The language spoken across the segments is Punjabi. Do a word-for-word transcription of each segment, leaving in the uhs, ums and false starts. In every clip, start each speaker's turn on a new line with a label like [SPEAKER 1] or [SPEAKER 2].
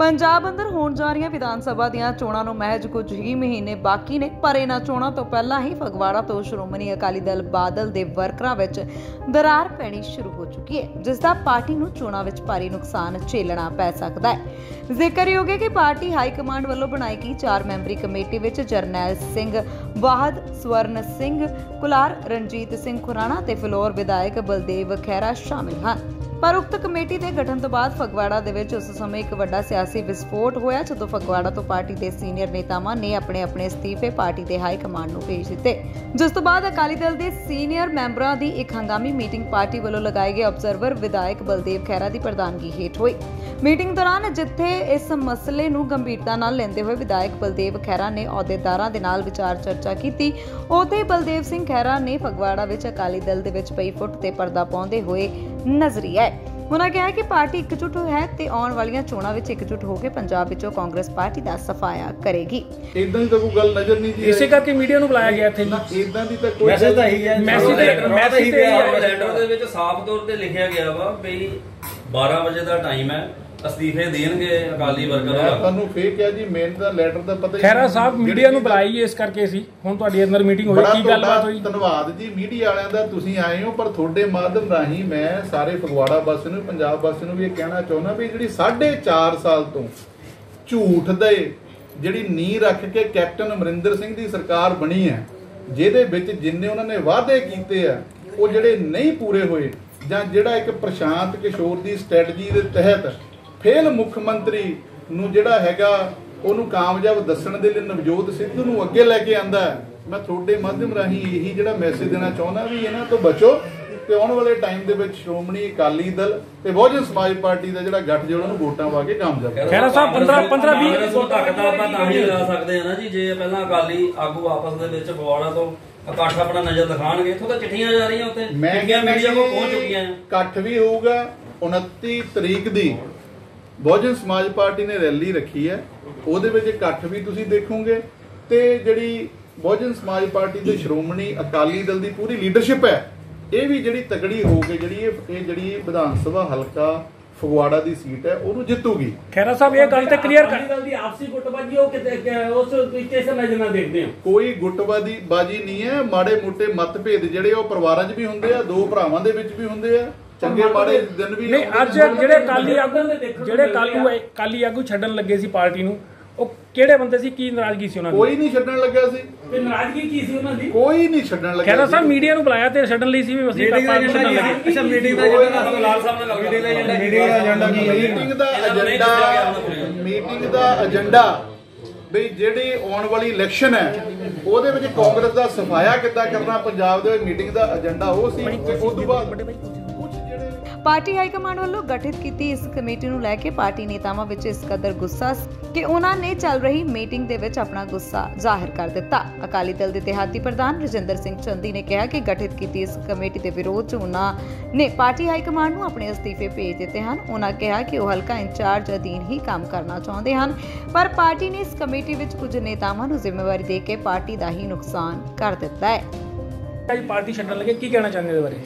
[SPEAKER 1] पंजाब अंदर होण जा रही विधान सभा दीआं चोणां नूं महज कुछ ही महीने बाकी ने, पर इन्हां चोणां तो पहलां ही फगवाड़ा तो श्रोमणी अकाली दल बादल दे वर्करां विच दरार पैणी शुरू हो चुकी है, जिसदा पार्टी नूं चोणां विच भारी नुकसान झेलना पै सकदा है। जिक्रयोग है कि पार्टी हाई कमांड वल्लों बनाई गई चार मैंबरी कमेटी विच जरनैल सिंह वाहद, स्वर्ण सिंह कुलार, रणजीत सिंह खुराना ते फिलौर विधायक बलदेव खैरा शामिल हन। पर उक्त कमेटी के गठन तो बाद फगवाड़ा दे विच उस समय एक वड्डा सियासी विस्फोट होया, जदों फगवाड़ा तो पार्टी के सीनियर नेतावां ने अपने अपने इस्तीफे पार्टी के हाई कमांड नूं भेज दिते, जिस तो बाद अकाली दल के सीनियर मैंबरां दी एक हंगामी मीटिंग पार्टी वालों लगाए गए ऑब्जर्वर विधायक बलदेव खैरा की प्रधानगी हेठ हुई। मीटिंग दौरान जिथे इस मसले नूं गंभीरता नाल लैंदे हुए विधायक बलदेव खैरा ने अहुदेदारां दे नाल विचार चर्चा की, उत्थे बलदेव सिंह खैरा ने फगवाड़ा विच अकाली दल दे विच पई फुट ते पर्दा पाउंदे होए नजरी आए। उन्होंने कहा कि पार्टी एकजुट है ते आउण वालियां चोणां विच एकजुट होकर पंजाब विचों कांग्रेस पार्टी दा सफाया करेगी।
[SPEAKER 2] इदां दी कोई गल नजर नहीं जी,
[SPEAKER 3] इसे करके मीडिया नूं बुलाया गया थे जी।
[SPEAKER 2] इदां दी तां कोई मैसेज तां ही है,
[SPEAKER 3] मैसेज मैसेज ते
[SPEAKER 4] ਲੈਟਰ ਦੇ ਵਿੱਚ ਸਾਫ਼ ਤੌਰ ਤੇ ਲਿਖਿਆ ਗਿਆ ਵਾ ਵੀ बारह ਵਜੇ ਦਾ ਟਾਈਮ ਹੈ, ਅਸਤੀਫੇ ਦੇਣਗੇ ਅਕਾਲੀ ਵਰਕਰ।
[SPEAKER 2] ਮੈਂ ਤੁਹਾਨੂੰ ਫੇਰ ਕਿਹਾ ਜੀ, ਮੇਨ ਦਾ ਲੈਟਰ ਦਾ ਪਤਾ ਹੀ
[SPEAKER 3] ਖੈਰਾ ਸਾਹਿਬ ਮੀਡੀਆ ਨੂੰ ਬੁਲਾਈ ਇਸ ਕਰਕੇ ਸੀ। ਹੁਣ ਤੁਹਾਡੀ ਅੰਦਰ ਮੀਟਿੰਗ ਹੋਈ, ਕੀ ਗੱਲਬਾਤ ਹੋਈ?
[SPEAKER 2] ਧੰਨਵਾਦ ਜੀ ਮੀਡੀਆ ਵਾਲਿਆਂ ਦਾ, ਤੁਸੀਂ ਆਏ ਹੋ। ਪਰ ਤੁਹਾਡੇ ਮਾਧਿਅਮ ਰਾਹੀਂ ਮੈਂ ਸਾਰੇ ਫਗਵਾੜਾ ਵਾਸੀ ਨੂੰ, ਪੰਜਾਬ ਵਾਸੀ ਨੂੰ ਵੀ ਇਹ ਕਹਿਣਾ ਚਾਹੁੰਦਾ ਵੀ ਜਿਹੜੀ ਸਾਢੇ ਚਾਰ ਸਾਲ ਤੋਂ ਝੂਠ ਦੇ ਜਿਹੜੀ ਨੀਂਹ ਰੱਖ ਕੇ ਕੈਪਟਨ ਅਮਰਿੰਦਰ ਸਿੰਘ ਦੀ ਸਰਕਾਰ ਬਣੀ ਹੈ, ਜਿਹਦੇ ਵਿੱਚ ਜਿੰਨੇ ਉਹਨਾਂ ਨੇ ਵਾਅਦੇ ਕੀਤੇ ਆ ਉਹ ਜਿਹੜੇ ਨਹੀਂ ਪੂਰੇ ਹੋਏ, ਜਾਂ ਜਿਹੜਾ ਇੱਕ ਪ੍ਰਸ਼ਾਂਤ ਕਿਸ਼ੋਰ ਦੀ ਸਟ੍ਰੈਟਜੀ ਦੇ ਤਹਿਤ ਫੇਲ ਮੁੱਖ ਮੰਤਰੀ ਨੂੰ ਜਿਹੜਾ ਹੈਗਾ ਉਹਨੂੰ ਕਾਮਯਾਬ ਦੱਸਣ ਦੇ ਲਈ ਨਵਜੋਤ ਸਿੱਧੂ ਨੂੰ ਅੱਗੇ ਲੈ ਕੇ ਆਂਦਾ, ਮੈਂ ਤੁਹਾਡੇ ਮਾਧਿਅਮ ਰਾਹੀਂ ਇਹੀ ਜਿਹੜਾ ਮੈਸੇਜ ਦੇਣਾ ਚਾਹੁੰਦਾ ਵੀ ਇਹਨਾਂ ਤੋਂ ਬਚੋ ਤੇ ਆਉਣ ਵਾਲੇ ਟਾਈਮ ਦੇ ਵਿੱਚ ਸ਼੍ਰੋਮਣੀ ਅਕਾਲੀ ਦਲ ਤੇ ਬਹੁਜਨ ਸਮਾਜ ਪਾਰਟੀ ਦਾ ਜਿਹੜਾ ਗੱਠਜੋੜ ਉਹਨੂੰ ਵੋਟਾਂ ਪਾ ਕੇ ਕਾਮਯਾਬ ਕਰੋ।
[SPEAKER 3] ਖੈਰਾ ਸਾਹਿਬ ਪੰਦਰਾਂ ਪੰਦਰਾਂ ਵੀਹ
[SPEAKER 4] ਤੱਕ ਦਾ ਆਪਾਂ ਤਾਂ ਹੀ ਲਗਾ ਸਕਦੇ ਆ ਨਾ ਜੀ, ਜੇ ਪਹਿਲਾਂ ਅਕਾਲੀ ਆਗੂ ਆਪਸ ਦੇ ਵਿੱਚ ਫਗਵਾੜਾ ਤੋਂ ਇਕੱਠ ਆਪਣਾ ਨਜ਼ਰ ਦਿਖਾਣਗੇ। ਇੱਥੋਂ ਤਾਂ ਚਿੱਠੀਆਂ ਜਾ ਰਹੀਆਂ, ਉੱਤੇ ਮੀਡੀਆ ਮੀਡੀਆ ਕੋਲ ਪਹੁੰਚ ਚੁੱਕੀਆਂ।
[SPEAKER 2] ਇਕੱਠ ਵੀ ਹੋਊਗਾ ਉਨੱਤੀ ਤਰੀਕ ਦੀ, ਬਹੁਜਨ ਸਮਾਜ ਪਾਰਟੀ ਨੇ ਰੈਲੀ ਰੱਖੀ ਹੈ, ਉਹਦੇ ਵਿੱਚ ਇਕੱਠ ਵੀ ਤੁਸੀਂ ਦੇਖੋਗੇ। ਤੇ ਜਿਹੜੀ ਬਹੁਜਨ ਸਮਾਜ ਪਾਰਟੀ ਤੇ ਸ਼੍ਰੋਮਣੀ ਅਕਾਲੀ ਦਲ ਦੀ ਪੂਰੀ ਲੀਡਰਸ਼ਿਪ ਹੈ, ਇਹ ਵੀ ਜਿਹੜੀ ਤਗੜੀ ਹੋ ਕੇ ਜਿਹੜੀ ਇਹ ਜਿਹੜੀ ਵਿਧਾਨ ਸਭਾ ਹਲਕਾ ਫਗਵਾੜਾ ਦੀ ਸੀਟ ਹੈ ਉਹਨੂੰ ਜਿੱਤੂਗੀ।
[SPEAKER 3] ਖੈਰਾ ਸਾਹਿਬ ਇਹ ਗੱਲ ਤੇ ਕਲੀਅਰ ਕਰ,
[SPEAKER 5] ਦਲ ਦੀ ਆਪਸੀ ਗੁੱਟਬਾਜੀ ਉਹ ਕਿਤੇ ਉਸ ਤਰੀਕੇ ਨਾਲ ਨਜ਼ਰ ਨਾਲ ਦੇਖਦੇ ਹੋ?
[SPEAKER 2] ਕੋਈ ਗੁੱਟਬਾਜੀ ਬਾਜੀ ਨਹੀਂ ਹੈ। ਮਾੜੇ ਮੋਟੇ ਮਤਭੇਦ ਜਿਹੜੇ ਉਹ ਪਰਿਵਾਰਾਂ 'ਚ ਵੀ ਹੁੰਦੇ ਆ, ਦੋ ਭਰਾਵਾਂ ਦੇ ਵਿੱਚ ਵੀ ਹੁੰਦੇ ਆ, ਚੰਗੇ ਮਾੜੇ ਦਿਨ ਵੀ
[SPEAKER 3] ਨਹੀਂ। ਅੱਜ ਜਿਹੜੇ ਕਾਲੀ ਆਗੂ ਜਿਹੜੇ ਕਾਲੂ ਕਾਲੀ ਆਗੂ ਛੱਡਣ ਲੱਗੇ ਸੀ ਪਾਰਟੀ ਨੂੰ, ਉਹ ਕਿਹੜੇ ਬੰਦੇ ਸੀ? ਕੀ ਨਾਰਾਜ਼ਗੀ ਸੀ ਉਹਨਾਂ ਦੀ?
[SPEAKER 2] ਕੋਈ ਨਹੀਂ ਛੱਡਣ ਲੱਗਿਆ ਸੀ।
[SPEAKER 5] ਤੇ ਨਾਰਾਜ਼ਗੀ ਕੀ ਸੀ ਉਹਨਾਂ ਦੀ?
[SPEAKER 2] ਕੋਈ ਨਹੀਂ ਛੱਡਣ ਲੱਗਿਆ।
[SPEAKER 3] ਖੈਰਾ ਸਾਹਿਬ ਮੀਡੀਆ ਨੂੰ ਬੁਲਾਇਆ ਤੇ ਛੱਡਣ ਲਈ ਸੀ ਵੀ ਅਸੀਂ ਪਾਪਾ ਨੂੰ ਛੱਡਣ ਲੱਗੇ।
[SPEAKER 4] ਅੱਛਾ, ਮੀਟਿੰਗ ਦਾ ਜਿਹੜਾ ਲਾਲ ਸਾਹਿਬ ਨਾਲ ਮੀਟਿੰਗ ਦਾ ਏਜੰਡਾ
[SPEAKER 2] ਮੀਟਿੰਗ ਦਾ ਏਜੰਡਾ ਮੀਟਿੰਗ ਦਾ ਏਜੰਡਾ ਵੀ ਜਿਹੜੀ ਆਉਣ ਵਾਲੀ ਇਲੈਕਸ਼ਨ ਹੈ ਉਹਦੇ ਵਿੱਚ ਕਾਂਗਰਸ ਦਾ ਸਫਾਇਆ ਕਿੱਦਾਂ ਕਰਨਾ ਪੰਜਾਬ ਦੇ, ਮੀਟਿੰਗ ਦਾ ਏਜੰਡਾ ਉਹ ਸੀ। ਤੇ ਉਸ ਤੋਂ ਬਾਅਦ
[SPEAKER 1] पार्टी हाईकमान वालों गठित की इस कमेटी नूं लैके पार्टी नेतावां विच इस कदर गुस्सा कि उन्हां ने चल रही मीटिंग दे विच अपना गुस्सा जाहिर कर दिता। अकाली दल के देहाती प्रधान रजिंदर सिंह चंदी ने कहा कि गठित की इस कमेटी के विरोध च उन्हां ने पार्टी हाईकमान नूं अपने इस्तीफे भेज दिते हैं। उन्हां कहा कि वह हलका इंचार्ज अधीन ही काम करना चाहते हैं, पर पार्टी ने इस कमेटी विच कुछ नेतावां नूं जिम्मेवारी दे के पार्टी का ही नुकसान कर दिता है।
[SPEAKER 3] पार्टी छड्डण लगे, की कहना चाहते बारे?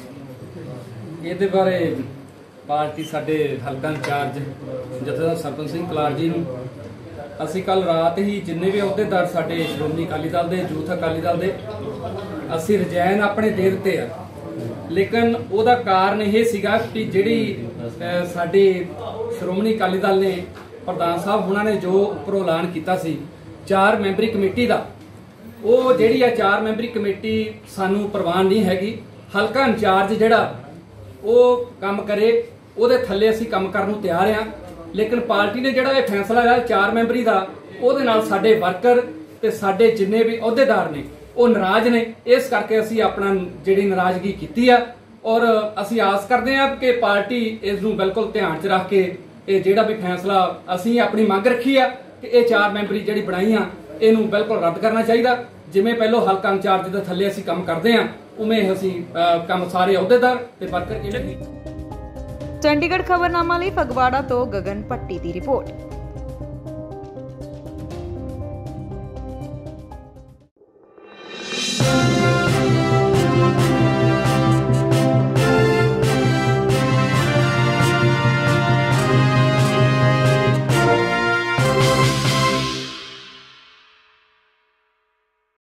[SPEAKER 6] ਇਹਦੇ ਬਾਰੇ ਪਾਰਟੀ ਸਾਡੇ ਹਲਕਾ ਇੰਚਾਰਜ ਜਥੇਦਾਰ ਸਰਪੰਚ ਸਿੰਘ ਕਲਾਰ ਜੀ ਨੂੰ ਅਸੀਂ ਕੱਲ ਰਾਤ ਹੀ ਜਿੰਨੇ ਵੀ ਅਹੁਦੇਦਾਰ ਸਾਡੇ ਸ਼੍ਰੋਮਣੀ ਅਕਾਲੀ ਦਲ ਦੇ, ਯੂਥ ਅਕਾਲੀ ਦਲ ਦੇ, ਅਸੀਂ ਰਿਜ਼ਾਈਨ ਆਪਣੇ ਦੇ ਦਿੱਤੇ ਆ। ਲੇਕਿਨ ਉਹਦਾ ਕਾਰਨ ਇਹ ਸੀਗਾ ਕਿ ਜਿਹੜੀ ਸਾਡੀ ਸ਼੍ਰੋਮਣੀ ਅਕਾਲੀ ਦਲ ਨੇ ਪ੍ਰਧਾਨ ਸਾਹਿਬ ਉਹਨਾਂ ਨੇ ਜੋ ਉੱਪਰੋਂ ਐਲਾਨ ਕੀਤਾ ਸੀ ਚਾਰ ਮੈਂਬਰੀ ਕਮੇਟੀ ਦਾ, ਉਹ ਜਿਹੜੀ ਆ ਚਾਰ ਮੈਂਬਰੀ ਕਮੇਟੀ ਸਾਨੂੰ ਪ੍ਰਵਾਨ ਨਹੀਂ ਹੈਗੀ। ਹਲਕਾ ਇੰਚਾਰਜ ਜਿਹੜਾ ਉਹ ਕੰਮ ਕਰੇ, ਉਹਦੇ ਥੱਲੇ ਅਸੀਂ ਕੰਮ ਕਰਨ ਨੂੰ ਤਿਆਰ ਆ। ਲੇਕਿਨ ਪਾਰਟੀ ਨੇ ਜਿਹੜਾ ਇਹ ਫੈਸਲਾ ਲਿਆ ਚਾਰ ਮੈਂਬਰੀ ਦਾ, ਉਹਦੇ ਨਾਲ ਸਾਡੇ ਵਰਕਰ ਤੇ ਸਾਡੇ ਜਿੰਨੇ ਵੀ ਅਹੁਦੇਦਾਰ ਨੇ ਉਹ ਨਾਰਾਜ਼ ਨੇ। ਇਸ ਕਰਕੇ ਅਸੀਂ ਆਪਣਾ ਜਿਹੜੀ ਨਾਰਾਜ਼ਗੀ ਕੀਤੀ ਆ, ਔਰ ਅਸੀਂ ਆਸ ਕਰਦੇ ਆ ਕਿ ਪਾਰਟੀ ਇਸ ਨੂੰ ਬਿਲਕੁਲ ਧਿਆਨ 'ਚ ਰੱਖ ਕੇ ਇਹ ਜਿਹੜਾ ਵੀ ਫੈਸਲਾ ਅਸੀਂ ਆਪਣੀ ਮੰਗ ਰੱਖੀ ਆ ਕਿ ਇਹ ਚਾਰ ਮੈਂਬਰੀ ਜਿਹੜੀ ਬਣਾਈ ਆ ਇਹਨੂੰ ਬਿਲਕੁਲ ਰੱਦ ਕਰਨਾ ਚਾਹੀਦਾ। ਜਿਵੇਂ ਪਹਿਲੋਂ ਹਲਕਾ ਇੰਚਾਰਜ ਦੇ ਥੱਲੇ ਅਸੀਂ ਕੰਮ ਕਰਦੇ ਆ, ਉਵੇਂ ਅਸੀਂ ਕੰਮ ਸਾਰੇ ਅਹੁਦੇਦਾਰ ਤੇ ਵਰਕਰ।
[SPEAKER 1] ਚੰਡੀਗੜ੍ਹ ਖਬਰਨਾਮਾ ਲਈ ਫਗਵਾੜਾ ਤੋਂ ਗगन ਭੱਟੀ ਦੀ ਰਿਪੋर्ट।